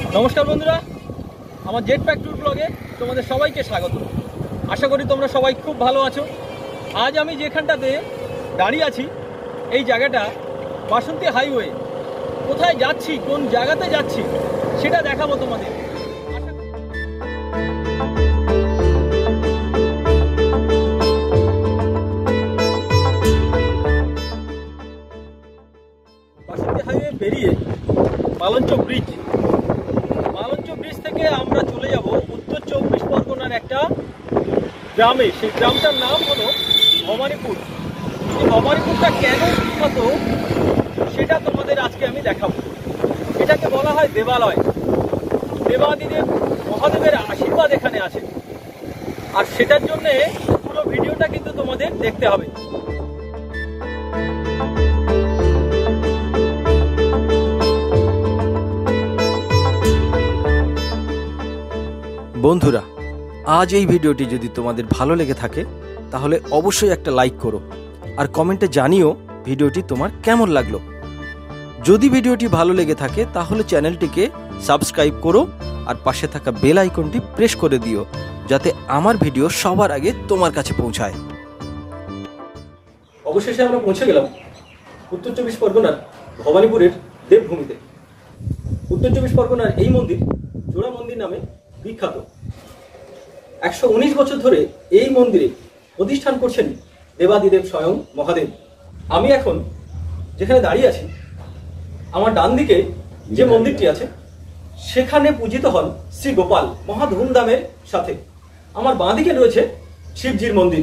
নমস্কার বন্ধুরা, আমার জেট প্যাক ট্যুর ব্লগে তোমাদের সবাইকে স্বাগত। আশা করি তোমরা সবাই খুব ভালো আছো। আজ আমি যেখানটাতে দাঁড়িয়ে আছি এই জায়গাটা বাসন্তী হাইওয়ে। কোথায় যাচ্ছি, কোন জায়গাতে যাচ্ছি সেটা দেখাবো তোমাদের। বাসন্তী হাইওয়ে পেরিয়ে মালঞ্চ ব্রিজ থেকে আমরা চলে যাব উত্তর 24 পরগনার একটা গ্রামে। সেই গ্রামটার নাম হলো ভবানীপুর। এই ভবানীপুরটা কেন বিখ্যাত সেটা তোমাদের আজকে আমি দেখাবো। এটাকে বলা হয় দেবালয়। দেবাদিদেব মহাদেবের আশীর্বাদ এখানে আছে, আর সেটার জন্যে পুরো ভিডিওটা কিন্তু তোমাদের দেখতে হবে। বন্ধুরা, আজ এই ভিডিওটি যদি তোমাদের ভালো লেগে থাকে তাহলে অবশ্যই একটা লাইক করো, আর কমেন্টে জানিও ভিডিওটি তোমার কেমন লাগলো। যদি ভিডিওটি ভালো লেগে থাকে তাহলে চ্যানেলটিকে সাবস্ক্রাইব করো, আর পাশে থাকা বেল আইকনটি প্রেস করে দিও যাতে আমার ভিডিও সবার আগে তোমার কাছে পৌঁছায়। অবশেষে আমরা পৌঁছে গেলাম উত্তর 24 পরগনার ভবানীপুরের দেবভূমিতে। উত্তর 24 পরগনার এই মন্দির জোড়া মন্দির নামে বিখ্যাত। 119 বছর ধরে এই মন্দিরে প্রতিষ্ঠান করছেন দেবাদিদেব স্বয়ং মহাদেব। আমি এখন যেখানে দাঁড়িয়ে আছি, আমার ডান দিকে যে মন্দিরটি আছে সেখানে পূজিত হন শ্রী গোপাল মহা ধুমধামের সাথে। আমার বাঁ দিকে রয়েছে শিবজির মন্দির।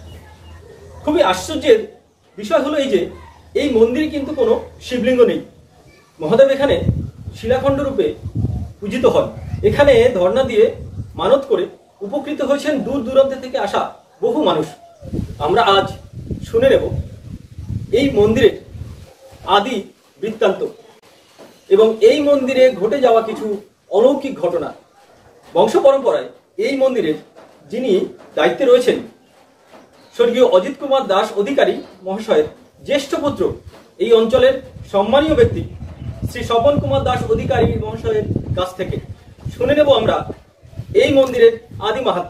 খুবই আশ্চর্যের বিষয় হলো এই যে এই মন্দিরে কিন্তু কোনো শিবলিঙ্গ নেই। মহাদেব এখানে শিলাখণ্ড রূপে পূজিত হন। এখানে ধর্ণা দিয়ে মানত করে উপকৃত হয়েছেন দূর দূরান্ত থেকে আসা বহু মানুষ। আমরা আজ শুনে নেব এই মন্দিরের আদি বৃত্তান্ত এবং এই মন্দিরে ঘটে যাওয়া কিছু অলৌকিক ঘটনা। বংশ পরম্পরায় এই মন্দিরের যিনি দায়িত্বে রয়েছেন স্বর্গীয় অজিত কুমার দাস অধিকারী মহাশয়ের জ্যেষ্ঠ পুত্র, এই অঞ্চলের সম্মানীয় ব্যক্তি শ্রী স্বপন কুমার দাস অধিকারী মহাশয়ের কাছ থেকে শুনে নেব আমরা এই মন্দিরের আদি মাহাত্ম্য।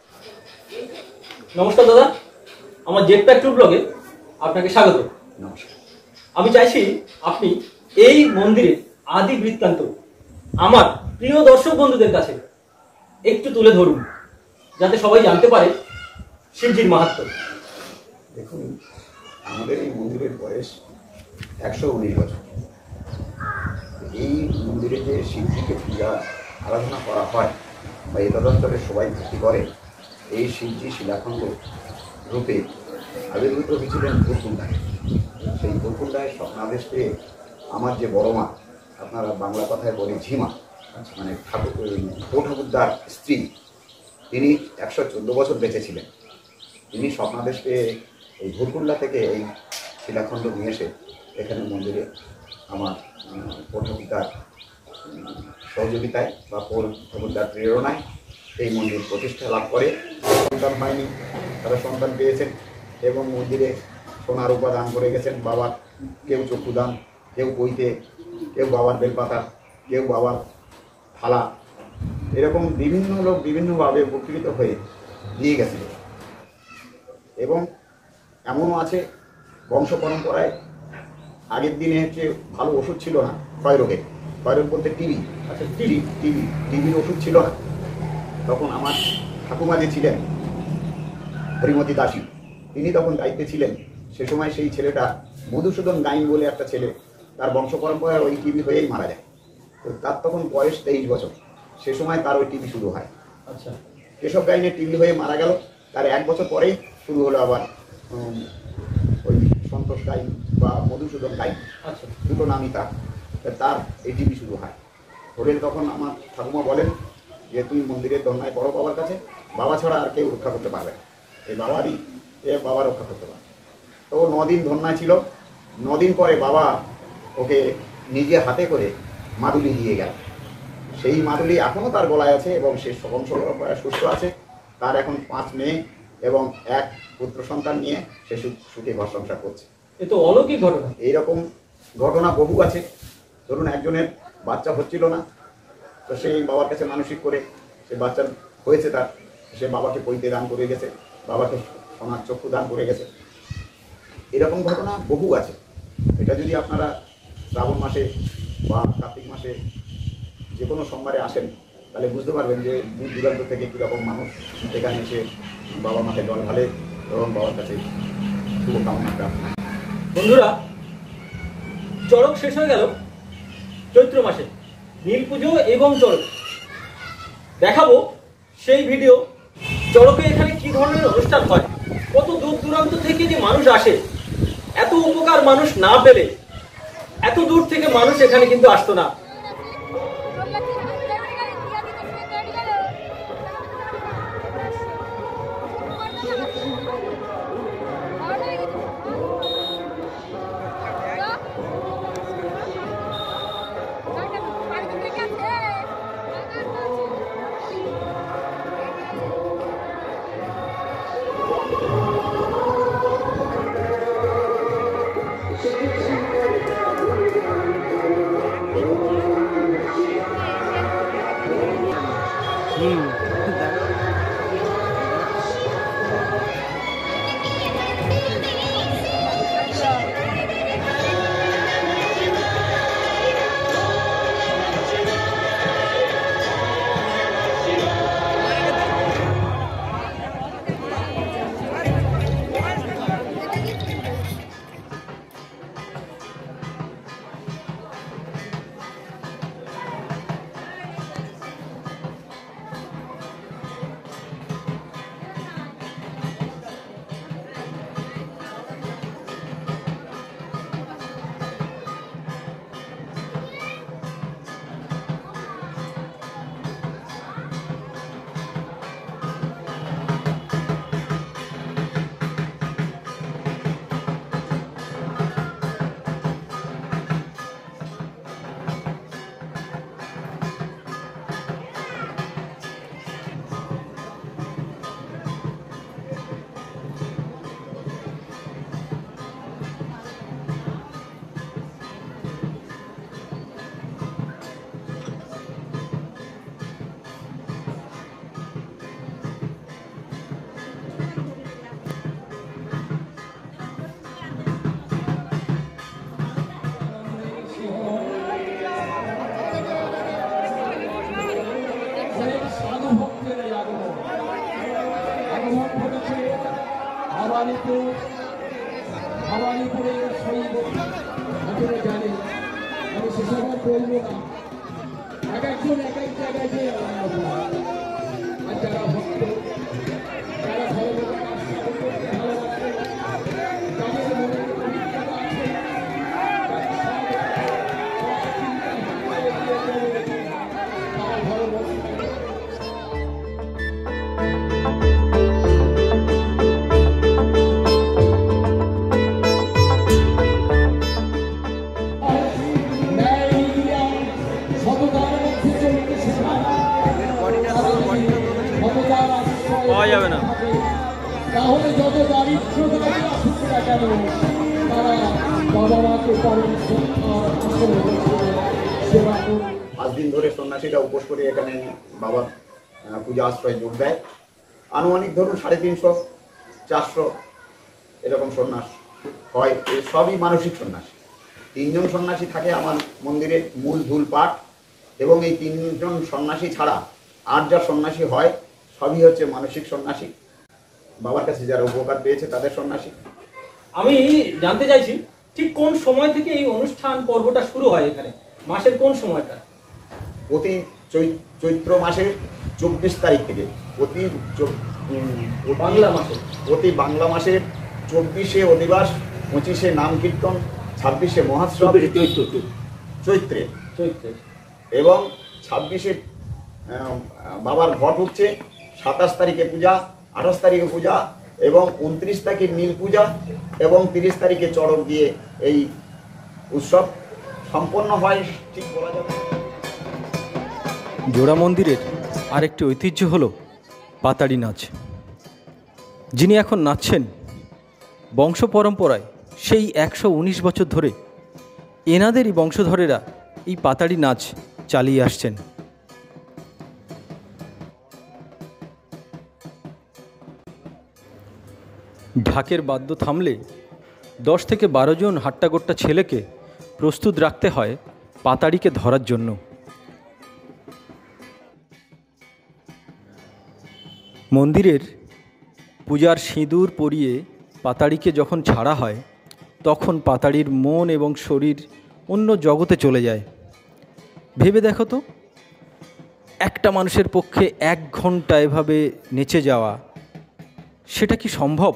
নমস্কার দাদা, আমার জেট প্যাক ট্যুর ব্লগে আপনাকে স্বাগত। নমস্কার। আমি চাইছি আপনি এই মন্দিরের আদি বৃত্তান্ত আমার প্রিয় দর্শক বন্ধুদের কাছে একটু তুলে ধরুন, যাতে সবাই জানতে পারে শিবজির মাহাত্ম্য। দেখুন, আমাদের এই মন্দিরের বয়স 119 বছর। এই মন্দিরে যে শিবজিকে পূজা আরাধনা করা হয় বা এই তদন্তরে সবাই ভক্তি করে, এই শিবজি শিলাখণ্ড রূপে আবির্ভূত হয়েছিলেন গোকুণ্ডায়। সেই গোকুণ্ডায় স্বপ্নাদেশ পেয়ে আমার যে বড় মা, আপনারা বাংলা কথায় বলে ঝিমা, মানে ঠাকুরদার স্ত্রী, তিনি 114 বছর বেঁচে ছিলেন। তিনি স্বপ্নাদেশ পেয়ে এই ভুরকুণ্ডা থেকে এই শিলাখণ্ড নিয়ে এসে এখানে মন্দিরে আমার ঠাকুরদার সহযোগিতায় বা ঠাকুরদার প্রেরণায় এই মন্দির প্রতিষ্ঠা লাভ করে। সন্তান হয়নি, তারা সন্তান পেয়েছেন এবং মন্দিরে সোনার উপাদান করে গেছেন। বাবার কেউ চক্ষুদান, কেউ বইতে, কেউ বাবার বেলপাতা, কেউ বাবার থালা, এরকম বিভিন্ন লোক বিভিন্নভাবে উপকৃত হয়ে দিয়ে গেছিল। এবং এমনও আছে বংশ পরম্পরায় আগের দিনে হচ্ছে ভালো ওষুধ ছিল না ক্ষয়রোগে। ক্ষয়রোগ বলতে টিবি। আচ্ছা, টিবির ওষুধ ছিল না। তখন আমার ঠাকুমা যে ছিলেন হরিমতি দাসী, তিনি তখন দায়িত্বে ছিলেন। সে সময় সেই ছেলেটা মধুসূদন গাইন বলে একটা ছেলে, তার বংশ পরম্পরায় ওই টিবি হয়েই মারা যায়। তো তার তখন বয়স 23 বছর। সে সময় তার ওই টিবি শুরু হয়। আচ্ছা, কেশব গাইনের টিবি হয়ে মারা গেল। তার 1 বছর পরেই শুরু হলো আবার ওই সন্তোষ গাইন বা মধুসূদন গাইন। আচ্ছা, দুটো নামই তার এই টিবি শুরু হয়। হলেন তখন আমার ঠাকুমা বলেন যে তুমি মন্দিরের দন্যায় পড়ো বাবার কাছে, বাবা ছাড়া আর কেউ রক্ষা করতে পারবে না, এই বাবারই বাবা রক্ষা করতে পারে। তো 9 দিন ধন্যায় ছিল। 9 দিন পরে বাবা ওকে নিজে হাতে করে মাদুলি দিয়ে গেল। সেই মাদুলি এখনও তার গলায় আছে এবং সে বংশ সুস্থ আছে। তার এখন 5 মেয়ে এবং 1 পুত্র সন্তান নিয়ে সে সুখে ঘর সংসার করছে। এ তো অলৌকিক ঘটনা। এইরকম ঘটনা বহু আছে। ধরুন, একজনের বাচ্চা হচ্ছিল না, তো সেই বাবার কাছে মানসিক করে সে বাচ্চা হয়েছে তার, সে বাবাকে পৈতে দান করে গেছে, বাবাকে সোনার চক্ষু দান করে গেছে। এরকম ঘটনা বহু আছে। এটা যদি আপনারা শ্রাবণ মাসে বা কার্তিক মাসে যে কোনো সোমবারে আসেন তাহলে বুঝতে পারবেন যে দূর দূরান্ত থেকে কীরকম মানুষ এখানে এসে বাবা মাকে জল ঢালে এবং বাবার কাছে শুভকামনা প্রার্থনা। বন্ধুরা, চড়ক শেষ হয়ে গেল চৈত্র মাসে, নীল পুজো এবং চড়ক দেখাবো সেই ভিডিও। চড়কে এখানে কি ধরনের অনুষ্ঠান হয়, কত দূর দূরান্ত থেকে যে মানুষ আসে, এত উপকার মানুষ না পেলে এত দূর থেকে মানুষ এখানে কিন্তু আসতো না। ভবানীপুরের শৈব আপনারা জানেন, আমি সেসব বলবো না। এক একজন এক এক জায়গায় যে আর যারা ভক্ত, যারা ভগবানের আস্থা করতে ভালোবাসে, তাদের মনে অভিজ্ঞতা আছে, তারা ভালোবাসে। পাওয়া যাবে না, তাহলে যত দারিদ্রতাই আসুক না কেন, তারা বাবা মাকে পালন সেবা করবে। 5 দিন ধরে সন্ন্যাসীরা উপোস করে এখানে বাবার পূজা আশ্রয় যোগ দেয়। আনুমানিক ধরুন 350, 400 এরকম সন্ন্যাস হয়। এই সবই মানসিক সন্ন্যাসী। 3 জন সন্ন্যাসী থাকে আমার মন্দিরে মূল ধুল পাঠ, এবং এই 3 জন সন্ন্যাসী ছাড়া 8 যা সন্ন্যাসী হয় সবই হচ্ছে মানসিক সন্ন্যাসী, বাবার কাছে যারা উপকার পেয়েছে তাদের সন্ন্যাসী। আমি জানতে চাইছি ঠিক কোন সময় থেকে এই অনুষ্ঠান পর্বটা শুরু হয় এখানে, মাসের কোন সময়টা? প্রতি চৈত্র মাসের 24 তারিখ থেকে, প্রতি বাংলা মাসের 24-এ অধিবাস, 25-এ নাম কীর্তন, 26-এ মহাশ্রব চৈত্রে, এবং 26-এ বাবার ঘট উঠছে, 27 তারিখে পূজা, 28 তারিখে পূজা, এবং 29 তারিখে নীল পূজা, এবং 30 তারিখে চড়ক দিয়ে এই উৎসব সম্পন্ন হয়। ঠিক বলা যাবে। জোড়া মন্দিরের আরেকটি ঐতিহ্য হলো পাতাড়ি নাচ। যিনি এখন নাচছেন, বংশ পরম্পরায় সেই 119 বছর ধরে এনাদেরই বংশধরেরা এই পাতাড়ি নাচ চালিয়ে আসছেন। ঢাকের বাদ্য থামলে 10 থেকে 12 জন হাট্টাগোট্টা ছেলেকে প্রস্তুত রাখতে হয় পাতাড়িকে ধরার জন্য। মন্দিরের পূজার সিঁদুর পরিয়ে পাতাড়িকে যখন ছাড়া হয় তখন পাতাড়ির মন এবং শরীর অন্য জগতে চলে যায়। ভেবে দেখো তো, একটা মানুষের পক্ষে 1 ঘন্টা এভাবে নেচে যাওয়া, সেটা কি সম্ভব?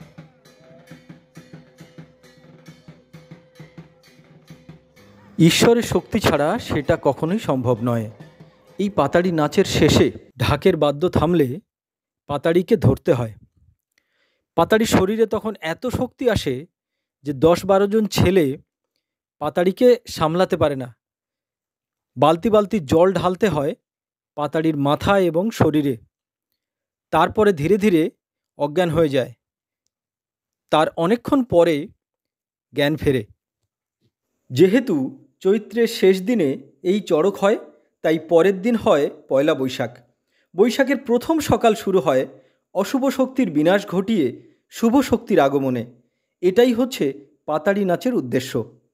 ঈশ্বরের শক্তি ছাড়া সেটা কখনোই সম্ভব নয়। এই পাতাড়ি নাচের শেষে ঢাকের বাদ্য থামলে পাতাড়িকে ধরতে হয়। পাতাড়ির শরীরে তখন এত শক্তি আসে যে 10-12 জন ছেলে পাতাড়িকে সামলাতে পারে না। বালতি বালতি জল ঢালতে হয় পাতাড়ির মাথায় এবং শরীরে। তারপরে ধীরে ধীরে অজ্ঞান হয়ে যায়। তার অনেকক্ষণ পরে জ্ঞান ফেরে। যেহেতু চৈত্রের শেষ দিনে এই চড়ক হয়, তাই পরের দিন হয় পয়লা বৈশাখ। বৈশাখের প্রথম সকাল শুরু হয় অশুভ শক্তির বিনাশ ঘটিয়ে শুভ শক্তির আগমনে। এটাই হচ্ছে পাতাড়ি নাচের উদ্দেশ্য।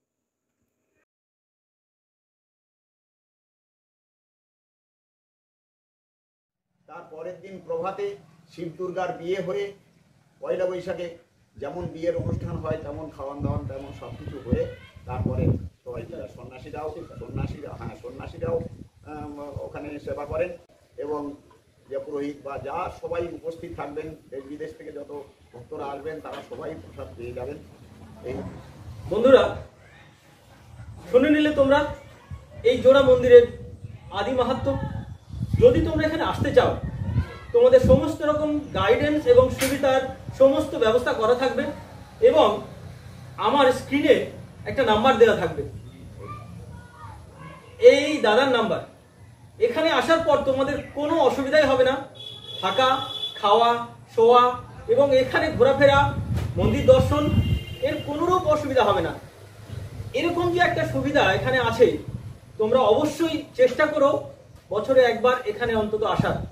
তার পরের দিন প্রভাতে শিব দুর্গার বিয়ে হয়ে পয়লা বৈশাখে যেমন বিয়ের অনুষ্ঠান হয় তেমন খাওয়ান দাওয়ান তেমন সব কিছু হয়ে তারপরে সবাই সন্ন্যাসীরাও ওখানে সেবা করেন এবং যে পুরোহিত বা যা সবাই উপস্থিত থাকবেন, দেশ বিদেশ থেকে যত ভক্তরা আসবেন তারা সবাই প্রসাদ পেয়ে যাবেন। এই বন্ধুরা, শুনে নিলে তোমরা এই জোড়া মন্দিরের আদি মাহাত্ম্য। যদি তোমরা এখানে আসতে চাও, তোমাদের সমস্ত রকম গাইডেন্স এবং সুবিধার সমস্ত ব্যবস্থা করা থাকবে এবং আমার স্ক্রিনে একটা নাম্বার দেওয়া থাকবে, এই দাদার নাম্বার। এখানে আসার পর তোমাদের কোনো অসুবিধাই হবে না। থাকা, খাওয়া, শোয়া এবং এখানে ঘোরাফেরা, মন্দির দর্শন, এর কোনোরূপ অসুবিধা হবে না। এরকম যে একটা সুবিধা এখানে আছে, তোমরা অবশ্যই চেষ্টা করো বছরে একবার এখানে অন্তত আসার।